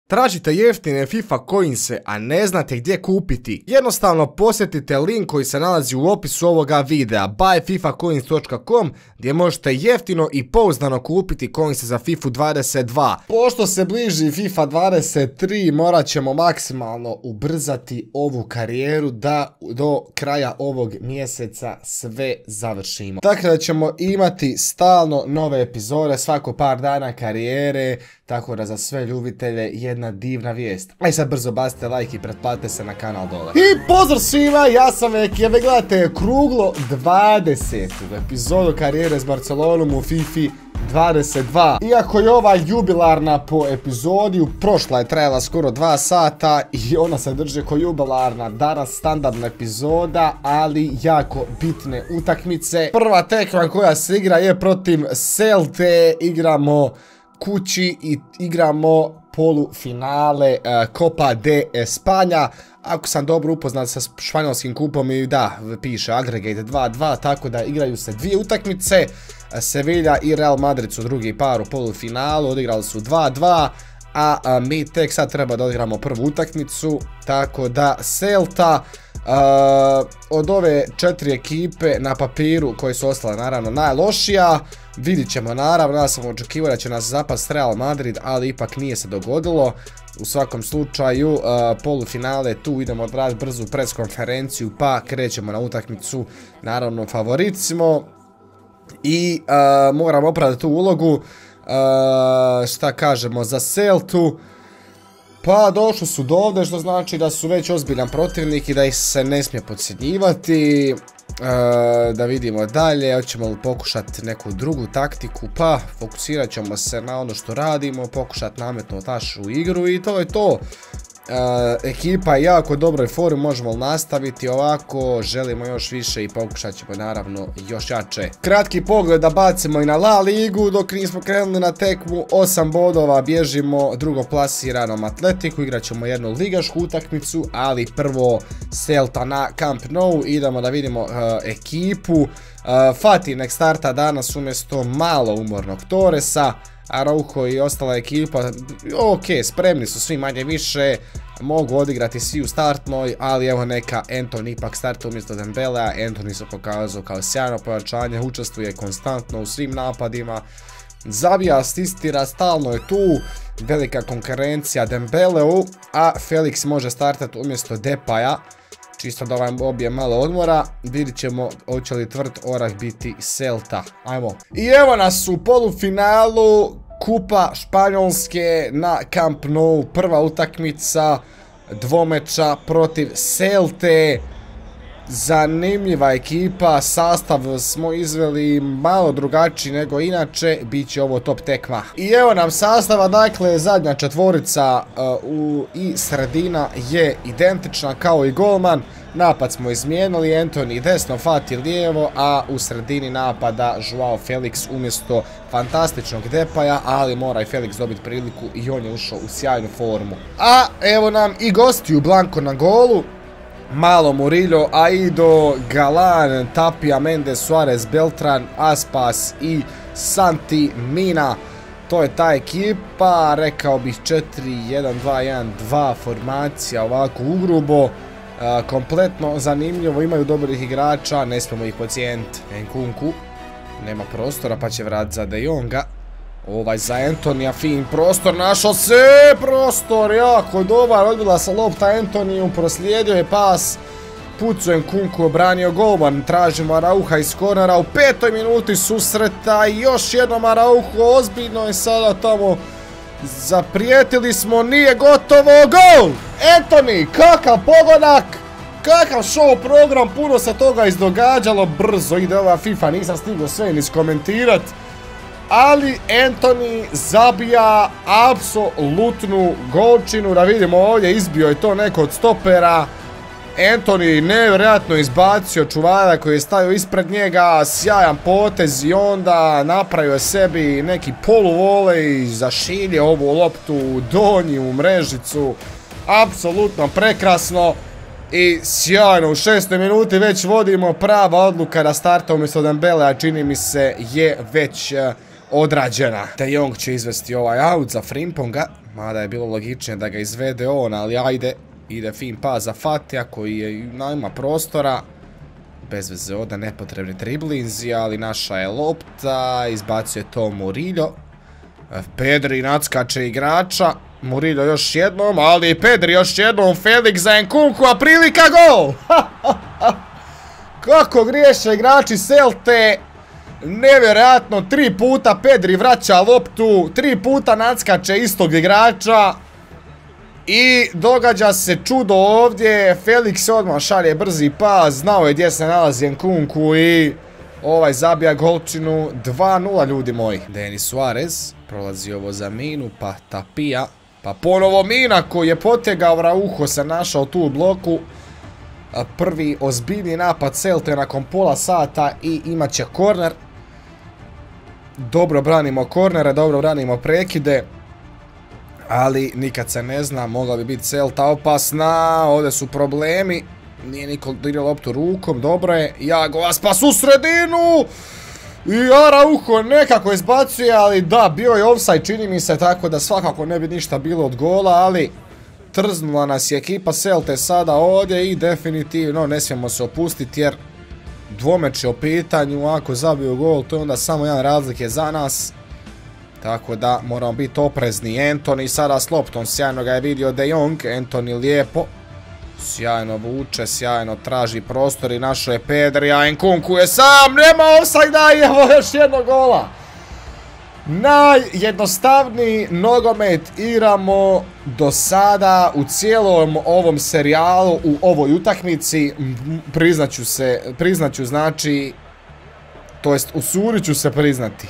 Tražite jeftine FIFA coinse, a ne znate gdje kupiti? Jednostavno posjetite link koji se nalazi u opisu ovoga videa buyfifacoins.com gdje možete jeftino i pouzdano kupiti coinse za FIFA 22. Pošto se bliži FIFA 23 morat ćemo maksimalno ubrzati ovu karijeru da do kraja ovog mjeseca sve završimo. Tako da ćemo imati stalno nove epizode svako par dana karijere, tako da za sve ljubitelje jedna divna vijest. Aj sad brzo bacite like i pretplatite se na kanal dole. I pozdrav svima, ja sam Eki, vi gledate kruglo 20. epizodu karijere s Barcelonom u FIFA 22. Iako je ova jubilarna po epizodi, prošla je trajala skoro 2 sata i ona se drži ko jubilarna. Danas standardna epizoda, ali jako bitne utakmice. Prva tekma koja se igra je protiv Celte, igramo kući i igramo polufinale Copa de España. Ako sam dobro upoznat sa španjolskim kupom, i da, piše Aggregate 2-2, tako da igraju se dvije utakmice. Sevilla i Real Madrid su drugi par u polufinalu, odigrali su 2-2, a mi tek sad treba da odigramo prvu utakmicu, tako da Celta od ove 4 ekipe na papiru koje su ostale naravno najlošija. Vidit ćemo naravno, ja sam očekivao da će nas zapast Real Madrid, ali ipak nije se dogodilo. U svakom slučaju polufinale tu, idemo odraditi brzu preskonferenciju pa krećemo na utakmicu. Naravno favorit smo i moramo opravdati tu ulogu. Šta kažemo za Celtu? Pa došli su do ovdje, što znači da su već ozbiljan protivnik i da ih se ne smije podcjenjivati. Da vidimo dalje, hoćemo li pokušati neku drugu taktiku, pa fokusirat ćemo se na ono što radimo, pokušati nametnuti našu igru i to je to. Ekipa je jako dobroj formi, možemo li nastaviti ovako, želimo još više i pokušat ćemo naravno još jače. Kratki pogled da bacimo i na La Ligu, dok nismo krenuli na tekmu, 8 bodova, bježimo drugoplasiranom Atletiku, igrat ćemo jednu ligašku utakmicu, ali prvo Celta na Camp Nou, idemo da vidimo ekipu. Fatih nek starta danas umjesto malo umornog Torresa. Araujo i ostala ekipa, ok, spremni su svi manje više, mogu odigrati svi u startnoj, ali evo neka Antony ipak starta umjesto Dembelea. Antony se pokazao kao sjajno pojačanje, učestvuje konstantno u svim napadima, zabija, asistira, stalno je tu, velika konkurencija Dembeleu, a Felix može startati umjesto Depaya, čisto da vam obije malo odmora. Vidit ćemo hoće li tvrd orah biti Celta. Ajmo. I evo nas u polufinalu Kupa Španjolske na Camp Nou. Prva utakmica dvomeča protiv Celte. Zanimljiva ekipa, sastav smo izveli malo drugačiji nego inače, bit će ovo top tekma. I evo nam sastava, dakle zadnja četvorica i sredina je identična kao i golman. Napad smo izmijenili, Antony desno, Fatih lijevo, a u sredini napada Joao Felix umjesto fantastičnog Depaya, ali mora i Felix dobiti priliku i on je ušao u sjajnu formu. A evo nam i gostiju Blanco na golu. Malo Murillo, Aido, Galan, Tapia, Mendes, Suarez, Beltran, Aspas i Santi Mina. To je ta ekipa, rekao bih 4-1-2-1-2 formacija, ovako ugrubo. Kompletno zanimljivo, imaju dobrih igrača, ne smijemo ih podcijeniti. Nkunku, nema prostora pa će vratiti za De Jonga. Ovaj za Antonija, fin prostor, našao se, prostor, jako dobar, odbila se lopta Antoniju, proslijedio je pas, pucuje Nkunku, obranio golman, tražimo Arauha iz kornera u 5. minuti susreta i još jednom Arauho, ozbiljno je sada tamo, zaprijetili smo, nije gotovo, gol! Antony, kakav pogodak, kakav show program, puno se toga izdogađalo, brzo ide ova FIFA, nisam stigao sve ni iskomentirati. Ali Antony zabija apsolutnu golčinu, da vidimo ovdje, izbio je to neko od stopera. Antony nevjerojatno izbacio čuvara koji je stavio ispred njega, sjajan potez i onda napravio je sebi neki poluvolej, zašilje ovu loptu u donju mrežicu. Apsolutno prekrasno i sjajno, u 6. minuti već vodimo, prava odluka da starta umjesto Dembelea, čini mi se je već odrađena. De Jong će izvesti ovaj aut za Frimponga. Mada je bilo logičnije da ga izvede on, ali ajde. Ide fin pas za Fatija koji ima prostora. Bez veze ovdje nepotrebni driblinzi, ali naša je lopta. Izbacuje to Murillo. Pedri nadskače igrača. Murillo još jednom, ali Pedri još jednom. Felix za Nkunku, a prilika gol! Kako griješe igrači Celte. Nevjerojatno, 3 puta Pedri vraća loptu, 3 puta nadskače istog igrača. I događa se čudo ovdje, Felix odmah šalje brzi pas, znao je gdje se nalazi Nkunku i ovaj zabija golčinu. 2-0 ljudi moji. Denis Suarez prolazi ovo za Minu, pa Tapija, pa ponovo Mina koji je potegao, Rauho se našao tu u bloku. Prvi ozbiljni napad Celte nakon pola sata i imat će korner. Dobro branimo kornere, dobro branimo prekide. Ali nikad se ne zna, mogla bi biti Celta opasna, ovdje su problemi. Nije niko dirao loptu rukom, dobro je. Iago Aspas u sredinu! I Araujo nekako izbacuje, ali da, bio je offside čini mi se, tako da svakako ne bi ništa bilo od gola, ali trznula nas je ekipa Celte sada ovdje i definitivno ne smijemo se opustiti jer dvomeč je u pitanju, ako zabiju gol to je onda samo jedan razlike za nas. Tako da moramo biti oprezni. Antony sada s loptom, sjajno ga je vidio De Jong, Antony lijepo. Sjajno vuče, sjajno traži prostor i našo je Pedri, a Nkunku je sam, nema ofsajda i evo još jedno gola. Najjednostavniji nogomet igramo do sada u cijelom ovom serijalu, u ovoj utakmici. Priznaću znači, to jest usudit ću se priznati.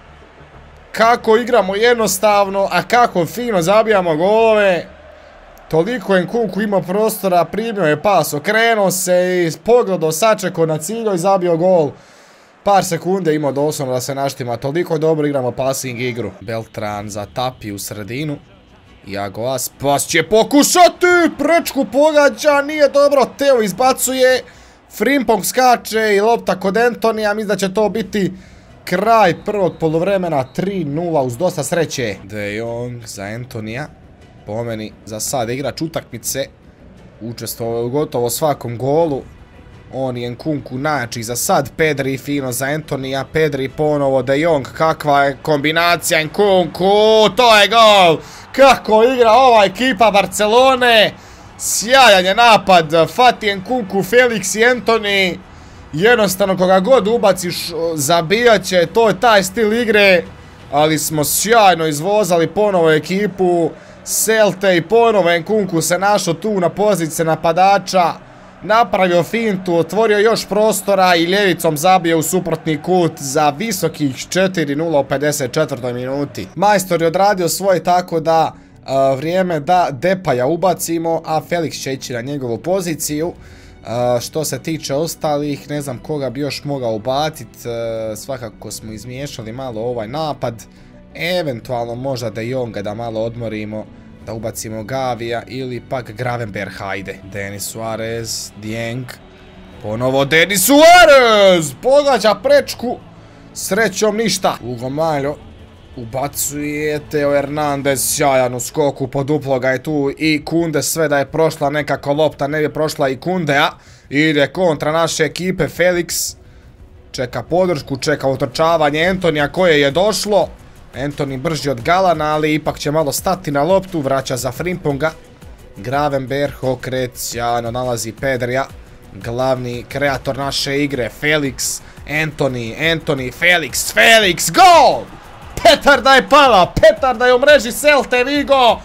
Kako igramo jednostavno, a kako fino zabijamo golove. Toliko je Nkunku imao prostora, primio je pas, okrenuo se i pogledao, sačekao na cilju i zabio gol. Par sekunde imao doslovno da se naštima, toliko dobro igramo passing igru. Beltran za Tapiju u sredinu. Iago Aspas će pokušati, prečku pogađa, nije dobro, Teo izbacuje. Frimpong skače i lopta kod Antonija, mislim da će to biti kraj prvog poluvremena, 3-0 uz dosta sreće. De Jong za Antonija. Po meni za sad igrač utakmice. Učestvovao u gotovo svakom golu. On je Nkunku najjači za sad. Pedri fino za Antonija. Pedri ponovo De Jong. Kakva je kombinacija Nkunku. To je gol. Kako igra ova ekipa Barcelone. Sjajan je napad. Fati Nkunku, Felix i Antony. Jednostavno koga god ubaciš zabijat će. To je taj stil igre. Ali smo sjajno izvozali ponovo ekipu Celte i ponovo Nkunku se našao tu na poziciji napadača. Napravio fintu, otvorio još prostora i ljevicom zabio u suprotni kut za visokih 4-0 u 54. minuti. Majstor je odradio svoj, tako da vrijeme da Depaja ubacimo, a Felix će ići na njegovu poziciju. Što se tiče ostalih, ne znam koga bi još mogao ubaciti. Svakako smo izmiješali malo ovaj napad. Eventualno možda De Jonga da malo odmorimo, da ubacimo Gavija ili pak Gravenberch, hajde. Denis Suarez, Dieng, ponovo Denis Suarez, pogađa prečku, srećom ništa. Hugo Mallo ubacuje, Teo Hernandez sjajan u skoku, poduplo ga je tu i Kunde, sve da je prošla nekako lopta, ne bi prošla i Kundea. Ide kontra naše ekipe, Felix čeka podršku, čeka otrčavanje Antonija koje je došlo. Antony brži od Galana, ali ipak će malo stati na loptu, vraća za Frimponga. Gravenberch okret, sjajno nalazi Pedrija, glavni kreator naše igre, Felix, Antony, Felix, gol! Petarda je pala, petarda je u mreži Celte Vigo.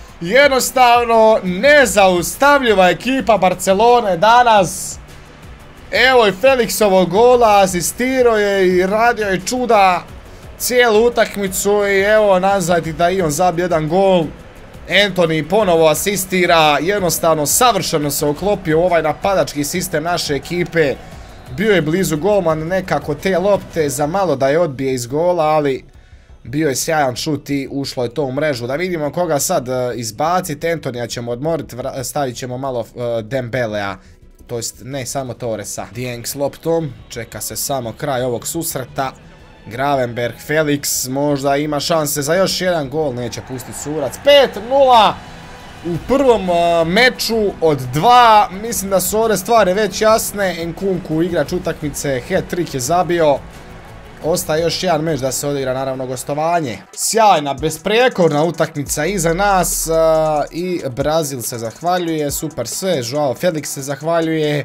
Jednostavno nezaustavljiva ekipa Barcelone danas. Evo i Felixovog gola, asistirao je i radio je čuda cijelu utakmicu i evo nazad i da i on zabije jedan gol. Antony ponovo asistira, jednostavno savršeno se uklopio u ovaj napadački sistem naše ekipe. Bio je blizu golman nekako te lopte, za malo da je odbije iz gola, ali bio je sjajan šut i ušlo je to u mrežu. Da vidimo koga sad izbaciti. Antonija ćemo odmoriti, stavit ćemo malo Dembelea, to jest ne samo Torresa. Dieng s loptom, čeka se samo kraj ovog susreta. Gravenberg, Felix možda ima šanse za još jedan gol, neće pustiti surac. 5-0 u prvom meču od 2, mislim da su ove stvari već jasne. Nkunku, igrač utakmice, hat-trick je zabio. Ostaje još jedan meč da se odigra, naravno gostovanje. Sjajna, besprijekorna utakmica iza nas i Brazil se zahvaljuje, super sve, Joao Felix se zahvaljuje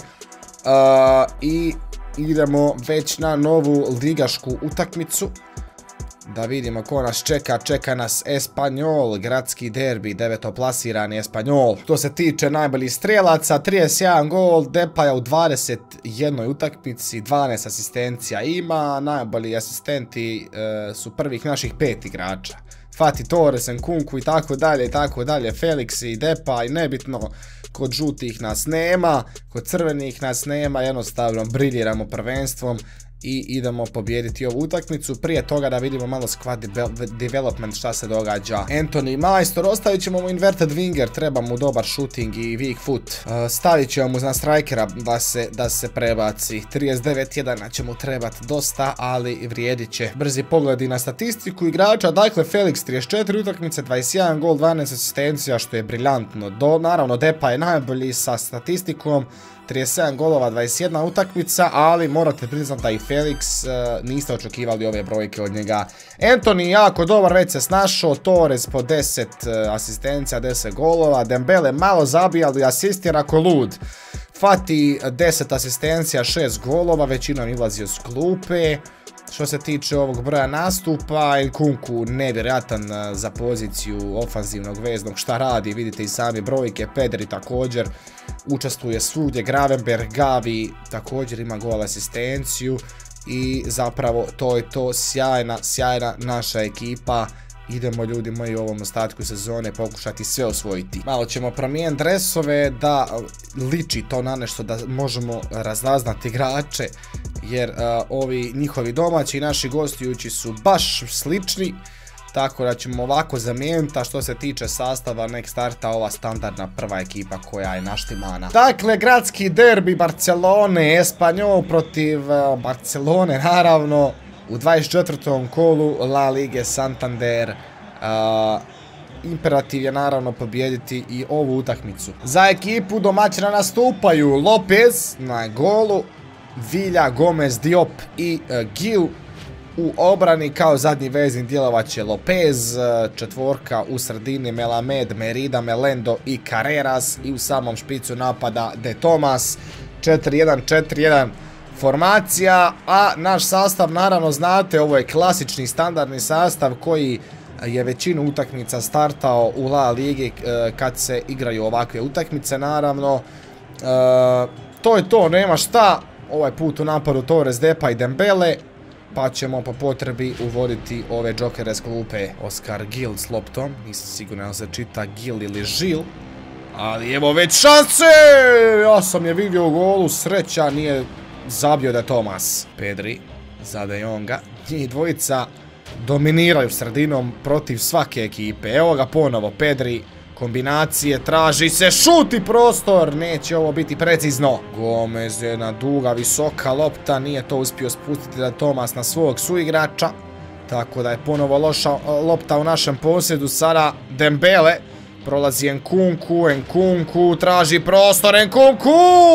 i idemo već na novu ligašku utakmicu. Da vidimo ko nas čeka, čeka nas Espanyol, gradski derbi, devetoplasirani Espanyol. Što se tiče najboljih strijelaca, 31 gol, Depaja u 21 utakmici, 12 asistencija ima, najbolji asistenti su prvih naših 5 igrača. Fati Torres, Nkunku i tako dalje, Felix i Depay, nebitno, kod žutih nas nema, kod crvenih nas nema, jednostavno briljiramo prvenstvom i idemo pobijediti ovu utakmicu. Prije toga da vidimo malo squad development šta se događa. Anthony Majstor, ostavit ćemo mu inverted winger, treba mu dobar shooting i weak foot. Stavit ćemo mu na strikera da se prebaci. 39-1 će mu trebati dosta, ali vrijedit će. Brzi pogledi na statistiku igrača, dakle Felix 34 utakmice, 21 gol, 12 asistencija, što je briljantno. Naravno Depay je najbolji sa statistikom, 37 golova, 21 utakmica, ali morate priznati da i Felix niste očekivali ove brojke od njega. Anthony jako dobar, već se snašao, Torres po 10 asistencija, 10 golova, Dembele malo zabija, ali asistira ko lud. Fati 10 asistencija, 6 golova, većinom izlazio s klupe. Što se tiče ovog broja nastupa, Nkunku nevjerojatan za poziciju ofanzivnog veznog, šta radi, vidite i sami brojke. Pedri također učestvuje svugdje, Gravenberg, Gavi također ima gol asistenciju i zapravo to je to, sjajna naša ekipa. Idemo ljudi moji u ovom ostatku sezone pokušati sve osvojiti. Malo ćemo promijeniti dresove da liči to na nešto, da možemo razaznati igrače, jer ovi njihovi domaći i naši gostujući su baš slični, tako da ćemo ovako zamijeniti. A što se tiče sastava, nek starta ova standardna prva ekipa koja je naštimana. Dakle, gradski derbi Barcelone, Espanyol protiv Barcelone naravno u 24. kolu La Lige Santander. Imperativ je naravno pobijediti i ovu utakmicu. Za ekipu domaćina nastupaju Lopez na golu, Villa, Gomez, Diop i Gil. U obrani kao zadnji vezni djelovat će Lopez, četvorka u sredini Melamed, Merida, Melendo i Carreras i u samom špicu napada De Tomas. 4-1-4-1 formacija, a naš sastav naravno znate, ovo je klasični standardni sastav koji je većinu utakmica startao u La Ligi kad se igraju ovakve utakmice naravno. To je to, nema šta. Ovaj put u napadu Torres, Depay i Dembele, pa ćemo po potrebi uvoditi ove džokere s klupe. Oscar Gil s loptom, nisam siguran da se čita Gil ili Žil, ali evo već šanse! Ja sam je vidio u golu, sreća nije zabio De Tomas. Pedri za De Jonga, njih dvojica dominiraju sredinom protiv svake ekipe. Evo ga ponovo, Pedri, kombinacije, traži se, šuti prostor, neće ovo biti precizno. Gomez, jedna duga, visoka lopta, nije to uspio spustiti De Tomas na svog suigrača, tako da je ponovo loša lopta u našem posjedu. Sada Dembele, prolazi Nkunku, traži prostor, Nkunku!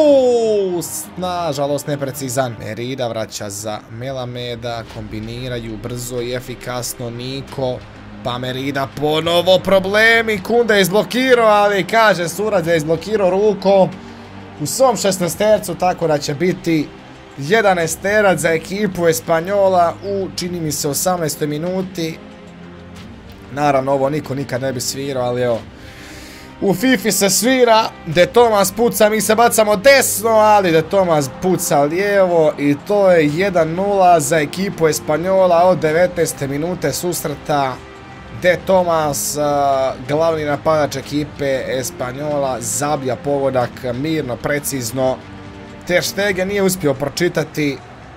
Nažalost neprecizan. Merida vraća za Melameda, kombiniraju brzo i efikasno Niko. Pa Merida ponovo problemi, Kunde je izblokirao, ali kaže Surac je izblokirao rukom u svom 16-tercu, tako da će biti 11-terac za ekipu Espanjola u, čini mi se, 18. minuti. Naravno, ovo niko nikad ne bi svirao, ali evo, u FIFA se svira, De Tomas puca, mi se bacamo desno, ali De Tomas puca lijevo i to je 1-0 za ekipu Espanjola od 19. minute susreta. De Tomas, glavni napadač ekipe Espanjola, zabija pogodak mirno, precizno. Ter Stegen nije uspio pročitati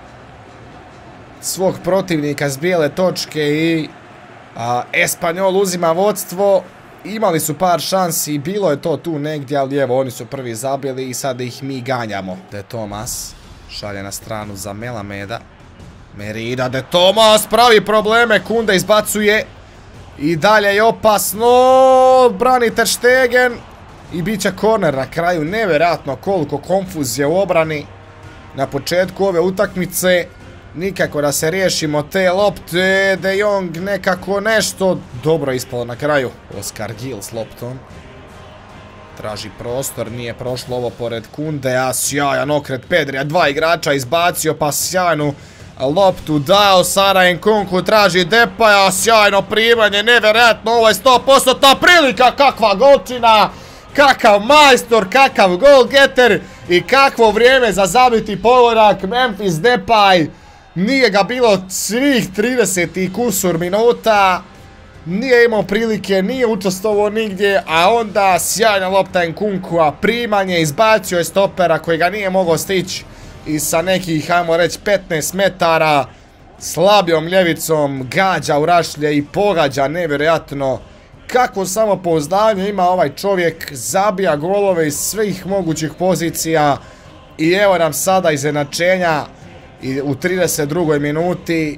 svog protivnika s bijele točke i Espanyol uzima vodstvo. Imali su par šansi, bilo je to tu negdje, ali evo oni su prvi zabili i sada ih mi ganjamo. De Tomas šalje na stranu za Melameda. Merida de Tomas pravi probleme, Kunde izbacuje. I dalje je opasno, brani Ter Stegen. I bit će korner na kraju, nevjerojatno koliko konfuzije u obrani. Na početku ove utakmice. Nikako da se riješimo te lopte, De Jong nekako nešto dobro ispalo na kraju. Oskar Gil s loptom. Traži prostor, nije prošlo ovo pored Kundea, sjajan okret Pedrija, dva igrača izbacio pa sjajnu loptu dao, Sara Nkunku traži Depaja, sjajno primanje, nevjerojatno, ovo je 100% prilika, kakva golčina, kakav majstor, kakav golgeter i kakvo vrijeme za zabiti pogodak Memphis Depay. Nije ga bilo svih 30 i kusur minuta. Nije imao prilike, nije učestvovao nigdje, a onda sjajna lopta Nkunkua, primanje, izbacio je stopera koji ga nije mogao stići i sa nekih, ajmo reći, 15 metara slabijom ljevicom gađa u rašlje i pogađa nevjerojatno. Kakvo samopouzdanje ima ovaj čovjek, zabija golove iz svih mogućih pozicija i evo nam sada izjednačenja u 32. minuti.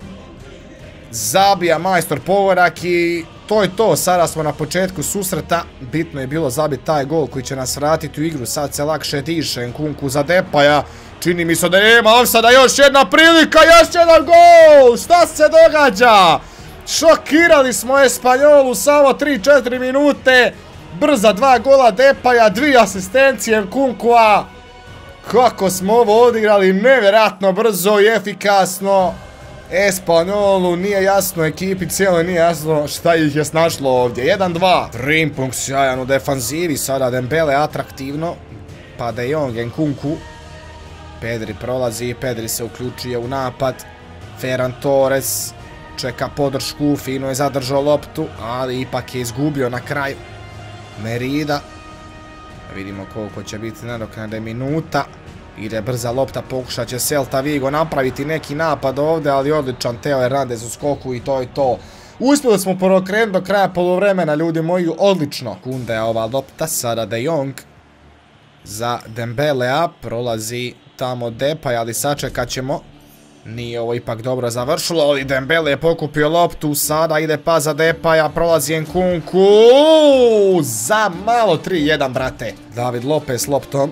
Zabija majstor pogodak i to je to, sada smo na početku susreta, bitno je bilo zabiti taj gol koji će nas vratiti u igru, sad se lakše diše, Nkunku za Depaja, čini mi se da nema ofsajda, još jedna prilika, još jedan gol, šta se događa? Šokirali smo Espanjolu, samo 3-4 minute, brza 2 gola Depaja, 2 asistencije Nkunkua, kako smo ovo odigrali, nevjerojatno brzo i efikasno. Espanjolu nije jasno, ekipi cijeloj nije jasno šta ih je snašlo ovdje. 1-2. Frimpong sjajan u defanzivi, sada Dembele atraktivno. Pa De Jong, Nkunku. Pedri prolazi, Pedri se uključuje u napad. Ferran Torres čeka podršku, fino je zadržao loptu, ali ipak je izgubio na kraju. Merida. Vidimo koliko će biti nadoknade minuta. Ide brza lopta, pokušat će Celta Vigo napraviti neki napad ovdje, ali odličan Teo Hernandez u skoku i to je to. Uspjeli smo preokrenuti do kraja poluvremena, ljudi moji, odlično. Kundea ova lopta, sada De Jong za Dembelea, prolazi tamo Depay, ali sačekat ćemo. Nije ovo ipak dobro završilo, ali Dembele je pokupio loptu, sada ide pa za Depaja, prolazi Nkunku, za malo 3-1, brate. David Lopez loptom.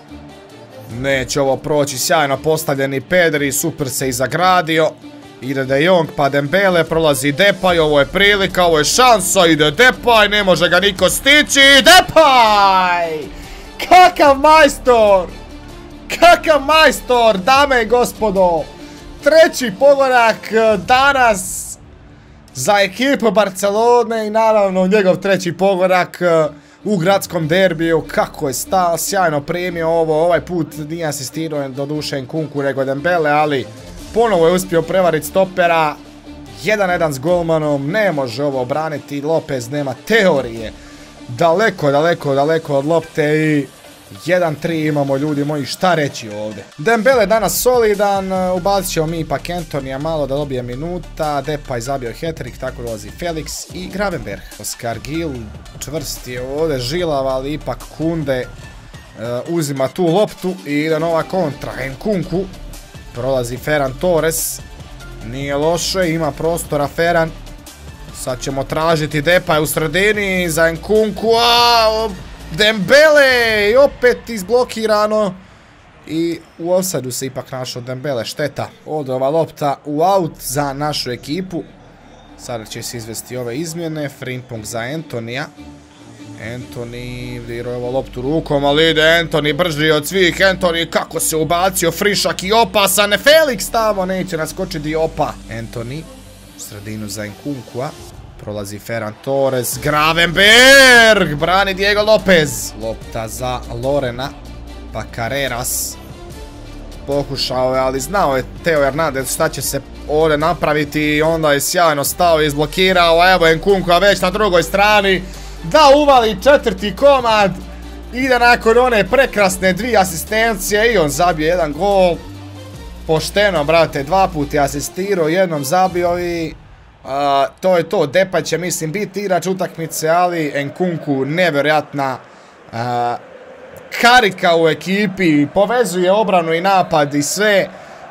Neće ovo proći, sjajno postavljeni Pedri, super se i zagradio. Ide De Jong pa Dembele, prolazi Depay, ovo je prilika, ovo je šansa, ide Depay, ne može ga niko stići, Depay! Kakav majstor! Kakav majstor, dame i gospodo! Treći pogodak danas za ekipu Barcelone i naravno njegov treći pogodak u gradskom derbiju. Kako je stao, sjajno primio ovo, ovaj put nije asistirao do duše Nkunku nego Dembele, ali ponovo je uspio prevariti stopera. 1-1 s golmanom, ne može ovo obraniti, Lopez nema teorije. Daleko od lopte i 1-3 imamo, ljudi moji, šta reći ovdje. Dembele danas solidan, ubacit ćemo mi ipak Antonija malo da dobije minuta, Depay zabio hat-trick, tako dolazi Felix i Gravenberch. Oskar Gil čvrst je ovdje, žilav, ali ipak Kunde uzima tu loptu i ide nova kontra. Nkunku, prolazi Ferran Torres, nije loše, ima prostora Ferran. Sad ćemo tražiti Depay u sredini za Nkunku, Dembele i opet izblokirano i u offsideu se ipak našao Dembele, šteta. Ovdje ova lopta u aut za našu ekipu. Sada će se izvesti ove izmjene, Frimpong za Antonija. Antoni viruje ovo loptu rukom, ali ide Antoni brži od svih. Antoni kako se ubacio, frišak i opasan, Felix tamo neće naskočiti Diopa. Antoni u sredinu za Nkunkua. Prolazi Ferran Torres, Gravenberch, brani Diego Lopez. Lopta za Lorena, pa Carreras. Pokušao je, ali znao je Teo Hernandez šta će se ovdje napraviti i onda je sjajno stao i izblokirao. Evo je Nkunku već na drugoj strani da uvali četvrti komad. Ide nakon one prekrasne 2 asistencije i on zabije jedan gol. Pošteno, brate, 2 puta je asistirao, jednom zabio i to je to. Depay će, mislim, biti igrač utakmice, ali Nkunku nevjerojatna karika u ekipi, povezuje obranu i napad i sve.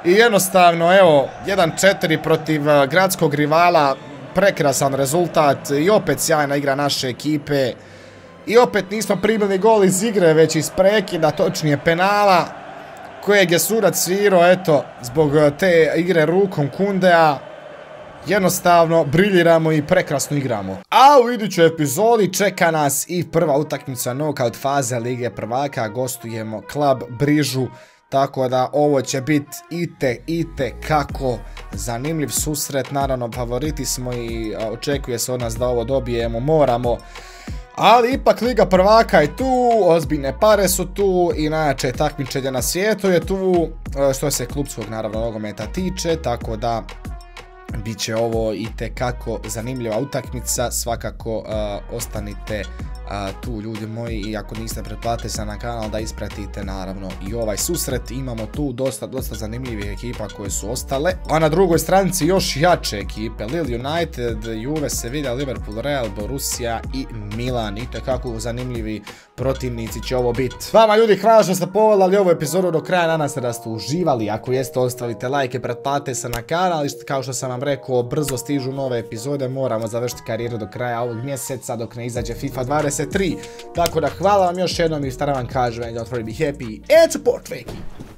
I jednostavno, evo, 1-4 protiv gradskog rivala, prekrasan rezultat i opet sjajna igra naše ekipe. I opet nismo primili gol iz igre, već iz prekida, točnije penala, kojeg je sudac svirao, eto, zbog te igre rukom Kundea. Jednostavno, briljiramo i prekrasno igramo. A u idućoj epizodi čeka nas i prva utakmica knockout faze Lige prvaka, gostujemo Klub Brižu. Tako da ovo će biti kako zanimljiv susret, naravno favoriti smo i očekuje se od nas da ovo dobijemo, moramo. Ali ipak Liga prvaka je tu, ozbiljne pare su tu i najjače takmičenje na svijetu je tu, što se klupskog naravno nogometa tiče, tako da bit će ovo itekako zanimljiva utakmica, svakako ostanite tu ljudi moji i ako niste pretplatili se na kanal da ispratite naravno i ovaj susret. Imamo tu dosta zanimljivih ekipa koje su ostale, a na drugoj stranici još jače ekipe, Lille United, Juve, Sevilla, Liverpool, Real, Borussia i Milan. Itekako zanimljivi protivnici će ovo biti. Vama ljudi, hvala što ste pogledali ovu epizodu do kraja, nadam se da ste uživali, ako jeste ostavite like i pretplatite se na kanal i kao što sam vam rekao, brzo stižu nove epizode, moramo završiti karijeru do kraja ovog mjeseca dok ne izađe FIFA 23. Tako da hvala vam još jednom i stvarno vam kažem, enjoy, be happy and support Veki.